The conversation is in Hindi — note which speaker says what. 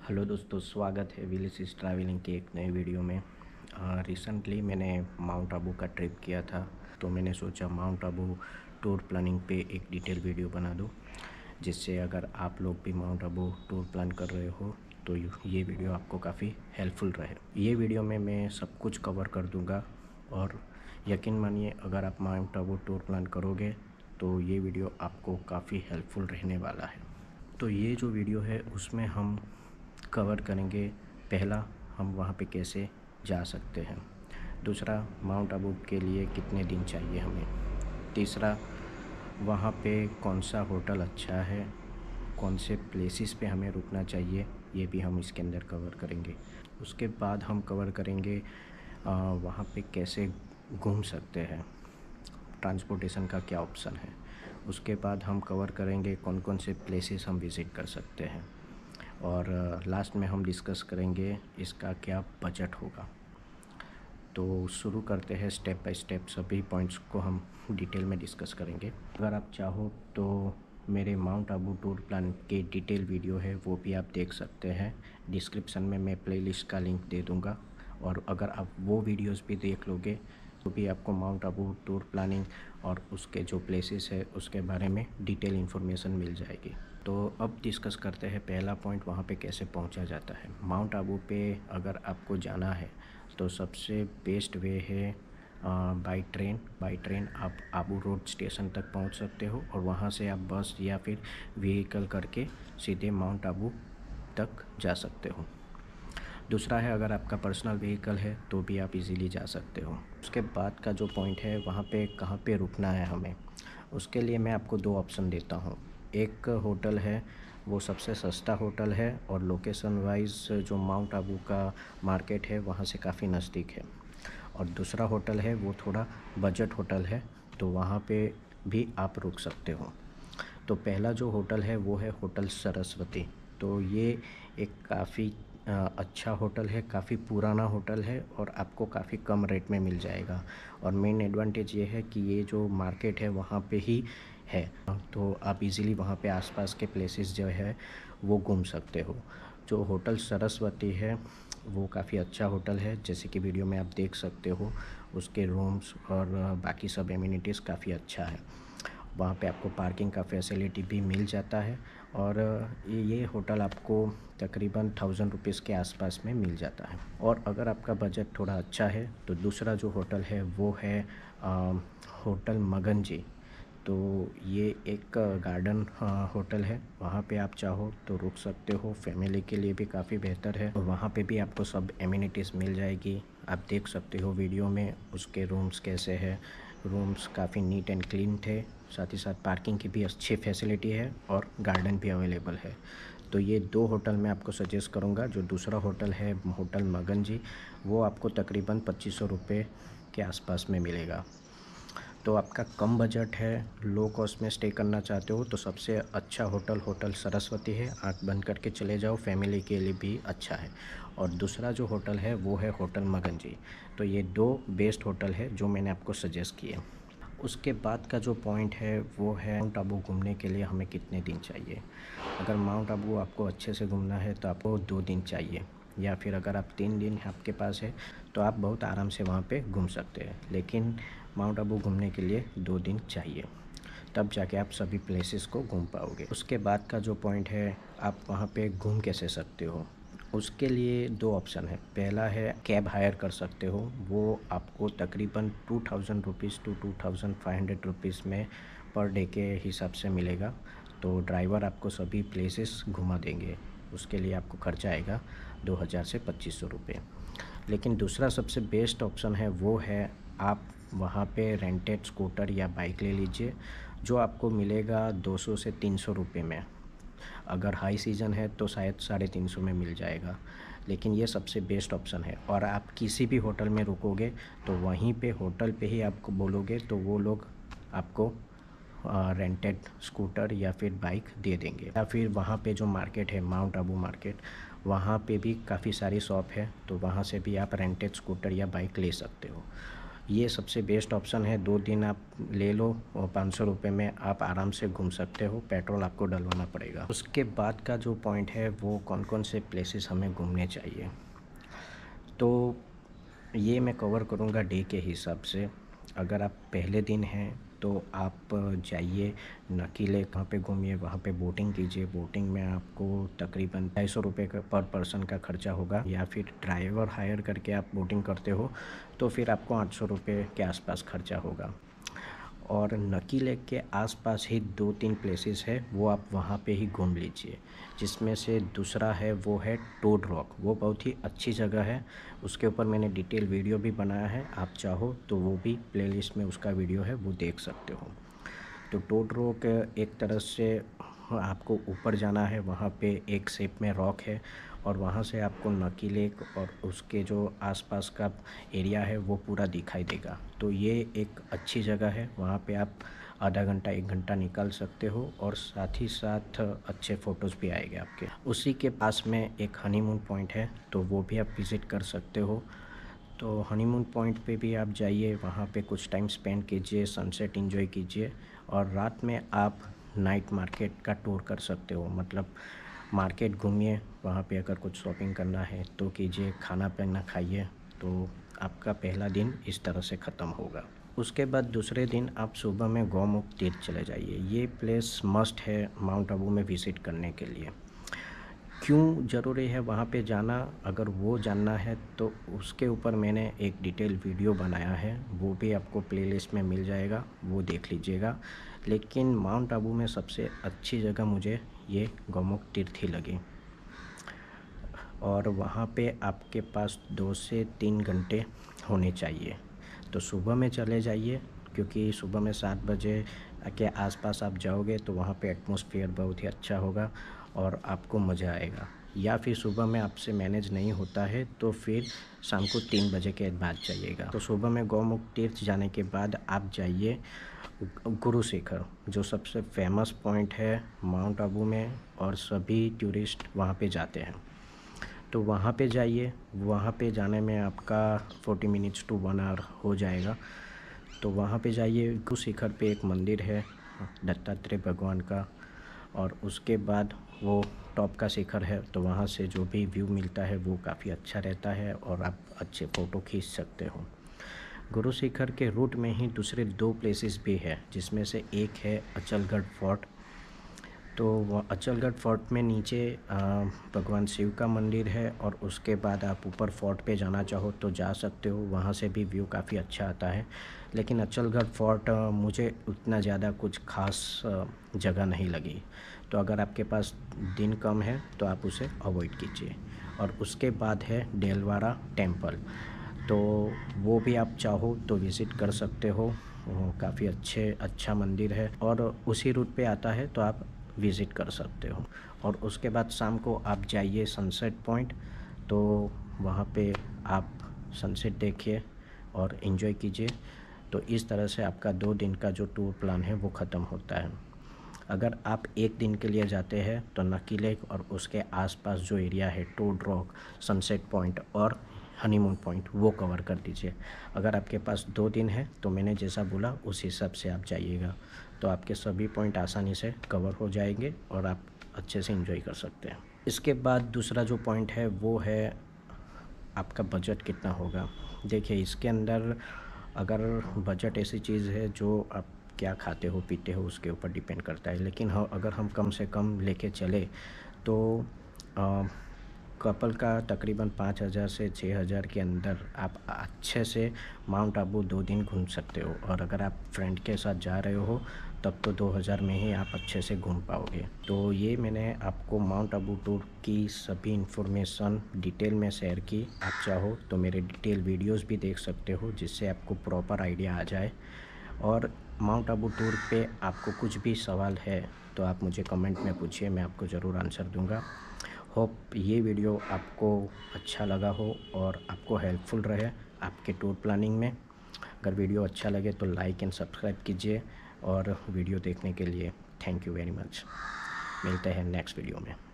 Speaker 1: हेलो दोस्तों, स्वागत है विलिस ट्रैवलिंग के एक नए वीडियो में। रिसेंटली मैंने माउंट आबू का ट्रिप किया था, तो मैंने सोचा माउंट आबू टूर प्लानिंग पे एक डिटेल वीडियो बना दूं, जिससे अगर आप लोग भी माउंट आबू टूर प्लान कर रहे हो तो ये वीडियो आपको काफ़ी हेल्पफुल रहे। ये वीडियो में मैं सब कुछ कवर कर दूंगा और यकीन मानिए अगर आप माउंट आबू टूर प्लान करोगे तो ये वीडियो आपको काफ़ी हेल्पफुल रहने वाला है। तो ये जो वीडियो है उसमें हम कवर करेंगे, पहला हम वहाँ पे कैसे जा सकते हैं, दूसरा माउंट आबू के लिए कितने दिन चाहिए हमें, तीसरा वहाँ पे कौन सा होटल अच्छा है, कौन से प्लेसेस पे हमें रुकना चाहिए, ये भी हम इसके अंदर कवर करेंगे। उसके बाद हम कवर करेंगे वहाँ पे कैसे घूम सकते हैं, ट्रांसपोर्टेशन का क्या ऑप्शन है। उसके बाद हम कवर करेंगे कौन कौन से प्लेसेस हम विज़िट कर सकते हैं, और लास्ट में हम डिस्कस करेंगे इसका क्या बजट होगा। तो शुरू करते हैं, स्टेप बाय स्टेप सभी पॉइंट्स को हम डिटेल में डिस्कस करेंगे। अगर आप चाहो तो मेरे माउंट आबू टूर प्लान के डिटेल वीडियो है वो भी आप देख सकते हैं, डिस्क्रिप्शन में मैं प्लेलिस्ट का लिंक दे दूँगा, और अगर आप वो वीडियोस भी देख लोगे तो भी आपको माउंट आबू टूर प्लानिंग और उसके जो प्लेसेस है उसके बारे में डिटेल इन्फॉर्मेशन मिल जाएगी। तो अब डिस्कस करते हैं पहला पॉइंट, वहाँ पे कैसे पहुँचा जाता है। माउंट आबू पे अगर आपको जाना है तो सबसे बेस्ट वे है बाई ट्रेन आप आबू रोड स्टेशन तक पहुँच सकते हो, और वहाँ से आप बस या फिर व्हीकल करके सीधे माउंट आबू तक जा सकते हो। दूसरा है, अगर आपका पर्सनल व्हीकल है तो भी आप इजीली जा सकते हो। उसके बाद का जो पॉइंट है वहाँ पे कहाँ पे रुकना है हमें, उसके लिए मैं आपको दो ऑप्शन देता हूँ। एक होटल है वो सबसे सस्ता होटल है और लोकेशन वाइज जो माउंट आबू का मार्केट है वहाँ से काफ़ी नज़दीक है, और दूसरा होटल है वो थोड़ा बजट होटल है, तो वहाँ पे भी आप रुक सकते हो। तो पहला जो होटल है वो है होटल सरस्वती। तो ये एक काफ़ी अच्छा होटल है, काफ़ी पुराना होटल है और आपको काफ़ी कम रेट में मिल जाएगा। और मेन एडवांटेज ये है कि ये जो मार्केट है वहाँ पे ही है, तो आप इजीली वहाँ पे आसपास के प्लेसेस जो है वो घूम सकते हो। जो होटल सरस्वती है वो काफ़ी अच्छा होटल है, जैसे कि वीडियो में आप देख सकते हो, उसके रूम्स और बाकी सब एमिनिटीज़ काफ़ी अच्छा है। वहाँ पे आपको पार्किंग का फैसिलिटी भी मिल जाता है, और ये होटल आपको तकरीबन 1000 रुपीज़ के आसपास में मिल जाता है। और अगर आपका बजट थोड़ा अच्छा है तो दूसरा जो होटल है वो है होटल मगन जी। तो ये एक गार्डन होटल है, वहाँ पे आप चाहो तो रुक सकते हो, फैमिली के लिए भी काफ़ी बेहतर है, और वहाँ पे भी आपको सब एमिनिटीज़ मिल जाएगी। आप देख सकते हो वीडियो में उसके रूम्स कैसे हैं, रूम्स काफ़ी नीट एंड क्लीन थे, साथ ही साथ पार्किंग की भी अच्छी फैसिलिटी है और गार्डन भी अवेलेबल है। तो ये दो होटल मैं आपको सजेस्ट करूँगा। जो दूसरा होटल है होटल मगन जी, वो आपको तकरीबन 2500 रुपये के आसपास में मिलेगा। तो आपका कम बजट है, लो कॉस्ट में स्टे करना चाहते हो तो सबसे अच्छा होटल होटल सरस्वती है, आँख बंद करके चले जाओ, फैमिली के लिए भी अच्छा है। और दूसरा जो होटल है वो है होटल मगन जी। तो ये दो बेस्ट होटल है जो मैंने आपको सजेस्ट किए। उसके बाद का जो पॉइंट है वो है माउंट आबू घूमने के लिए हमें कितने दिन चाहिए। अगर माउंट आबू आपको अच्छे से घूमना है तो आपको 2 दिन चाहिए, या फिर अगर आप 3 दिन आपके पास है तो आप बहुत आराम से वहाँ पे घूम सकते हैं। लेकिन माउंट आबू घूमने के लिए 2 दिन चाहिए, तब जाके आप सभी प्लेसेस को घूम पाओगे। उसके बाद का जो पॉइंट है, आप वहाँ पे घूम कैसे सकते हो, उसके लिए दो ऑप्शन है। पहला है कैब हायर कर सकते हो, वो आपको तकरीबन 2000 रुपीज़ टू 2500 रुपीज़ में पर डे के हिसाब से मिलेगा। तो ड्राइवर आपको सभी प्लेसेस घुमा देंगे, उसके लिए आपको खर्चा आएगा 2000 से 2500 रुपये। लेकिन दूसरा सबसे बेस्ट ऑप्शन है वो है आप वहाँ पे रेंटेड स्कूटर या बाइक ले लीजिए, जो आपको मिलेगा 200 से 300 रुपये में। अगर हाई सीज़न है तो शायद 350 में मिल जाएगा, लेकिन ये सबसे बेस्ट ऑप्शन है। और आप किसी भी होटल में रुकोगे तो वहीं पे होटल पे ही आपको बोलोगे तो वो लोग आपको रेंटेड स्कूटर या फिर बाइक दे देंगे। या फिर वहाँ पे जो मार्केट है माउंट आबू मार्केट, वहाँ पे भी काफ़ी सारी शॉप है, तो वहाँ से भी आप रेंटेड स्कूटर या बाइक ले सकते हो। ये सबसे बेस्ट ऑप्शन है। 2 दिन आप ले लो और 500 रुपये में आप आराम से घूम सकते हो। पेट्रोल आपको डलवाना पड़ेगा। उसके बाद का जो पॉइंट है वो कौन कौन से प्लेसेस हमें घूमने चाहिए, तो ये मैं कवर करूँगा डे के हिसाब से। अगर आप पहले दिन हैं तो आप जाइए नकी लेक, वहाँ पे घूमिए, वहाँ पे बोटिंग कीजिए। बोटिंग में आपको तकरीबन 250 रुपये का पर पर्सन का खर्चा होगा, या फिर ड्राइवर हायर करके आप बोटिंग करते हो तो फिर आपको 800 रुपये के आसपास खर्चा होगा। और नकी लेक के आसपास ही 2-3 प्लेसेस है, वो आप वहाँ पे ही घूम लीजिए। जिसमें से दूसरा है वो है टोड रॉक। वो बहुत ही अच्छी जगह है, उसके ऊपर मैंने डिटेल वीडियो भी बनाया है। आप चाहो तो वो भी प्लेलिस्ट में उसका वीडियो है, वो देख सकते हो। तो टोड रॉक एक तरह से आपको ऊपर जाना है, वहाँ पे एक शेप में रॉक है और वहाँ से आपको नकी लेक और उसके जो आसपास का एरिया है वो पूरा दिखाई देगा। तो ये एक अच्छी जगह है, वहाँ पे आप आधा घंटा 1 घंटा निकाल सकते हो और साथ ही साथ अच्छे फ़ोटोज़ भी आएंगे आपके। उसी के पास में एक हनीमून पॉइंट है, तो वो भी आप विज़िट कर सकते हो। तो हनीमून पॉइंट पे भी आप जाइए, वहाँ पे कुछ टाइम स्पेंड कीजिए, सनसेट एंजॉय कीजिए और रात में आप नाइट मार्केट का टूर कर सकते हो। मतलब मार्केट घूमिए, वहाँ पे अगर कुछ शॉपिंग करना है तो कीजिए, खाना पीना खाइए। तो आपका पहला दिन इस तरह से ख़त्म होगा। उसके बाद दूसरे दिन आप सुबह में गौमुख तीर्थ चले जाइए। ये प्लेस मस्ट है माउंट आबू में विज़िट करने के लिए। क्यों ज़रूरी है वहाँ पे जाना, अगर वो जानना है तो उसके ऊपर मैंने एक डिटेल वीडियो बनाया है, वो भी आपको प्लेलिस्ट में मिल जाएगा, वो देख लीजिएगा। लेकिन माउंट आबू में सबसे अच्छी जगह मुझे ये गौमुख तीर्थ ही लगी। और वहाँ पे आपके पास 2 से 3 घंटे होने चाहिए। तो सुबह में चले जाइए, क्योंकि सुबह में 7 बजे के आसपास आप जाओगे तो वहाँ पे एटमॉस्फेयर बहुत ही अच्छा होगा और आपको मज़ा आएगा। या फिर सुबह में आपसे मैनेज नहीं होता है तो फिर शाम को 3 बजे के बाद जाइएगा। तो सुबह में गौमुख तीर्थ जाने के बाद आप जाइए गुरु शिखर, जो सबसे फेमस पॉइंट है माउंट आबू में और सभी टूरिस्ट वहाँ पे जाते हैं। तो वहाँ पे जाइए, वहाँ पे जाने में आपका 40 मिनट्स टू 1 आवर हो जाएगा। तो वहाँ पे जाइए, गुरु शिखर पे एक मंदिर है दत्तात्रेय भगवान का, और उसके बाद वो टॉप का शिखर है, तो वहाँ से जो भी व्यू मिलता है वो काफ़ी अच्छा रहता है और आप अच्छे फ़ोटो खींच सकते हो। गुरु शिखर के रूट में ही दूसरे 2 प्लेसेस भी है, जिसमें से एक है अचलगढ़ फोर्ट। तो वह अचलगढ़ फोर्ट में नीचे भगवान शिव का मंदिर है और उसके बाद आप ऊपर फोर्ट पे जाना चाहो तो जा सकते हो, वहाँ से भी व्यू काफ़ी अच्छा आता है। लेकिन अचलगढ़ फोर्ट मुझे उतना ज़्यादा कुछ ख़ास जगह नहीं लगी। तो अगर आपके पास दिन कम है तो आप उसे अवॉइड कीजिए। और उसके बाद है देलवाड़ा टेम्पल, तो वो भी आप चाहो तो विज़िट कर सकते हो। काफ़ी अच्छा मंदिर है और उसी रूट पे आता है, तो आप विज़िट कर सकते हो। और उसके बाद शाम को आप जाइए सनसेट पॉइंट, तो वहाँ पे आप सनसेट देखिए और एंजॉय कीजिए। तो इस तरह से आपका 2 दिन का जो टूर प्लान है वो ख़त्म होता है। अगर आप 1 दिन के लिए जाते हैं तो नकी लेक और उसके आसपास जो एरिया है, टोड रॉक, सनसेट पॉइंट और हनीमून पॉइंट, वो कवर कर दीजिए। अगर आपके पास 2 दिन है तो मैंने जैसा बोला उस हिसाब से आप जाइएगा, तो आपके सभी पॉइंट आसानी से कवर हो जाएंगे और आप अच्छे से एंजॉय कर सकते हैं। इसके बाद दूसरा जो पॉइंट है वो है आपका बजट कितना होगा। देखिए, इसके अंदर अगर बजट ऐसी चीज़ है जो आप क्या खाते हो पीते हो उसके ऊपर डिपेंड करता है। लेकिन हाँ, अगर हम कम से कम लेके चले तो कपल का तकरीबन 5,000 से 6,000 के अंदर आप अच्छे से माउंट आबू 2 दिन घूम सकते हो। और अगर आप फ्रेंड के साथ जा रहे हो तब तो 2,000 में ही आप अच्छे से घूम पाओगे। तो ये मैंने आपको माउंट आबू टूर की सभी इन्फॉर्मेशन डिटेल में शेयर की। आप चाहो तो मेरे डिटेल वीडियोस भी देख सकते हो, जिससे आपको प्रॉपर आइडिया आ जाए। और माउंट आबू टूर पे आपको कुछ भी सवाल है तो आप मुझे कमेंट में पूछिए, मैं आपको ज़रूर आंसर दूंगा। होप ये वीडियो आपको अच्छा लगा हो और आपको हेल्पफुल रहे आपके टूर प्लानिंग में। अगर वीडियो अच्छा लगे तो लाइक एंड सब्सक्राइब कीजिए, और वीडियो देखने के लिए थैंक यू वेरी मच। मिलते हैं नेक्स्ट वीडियो में।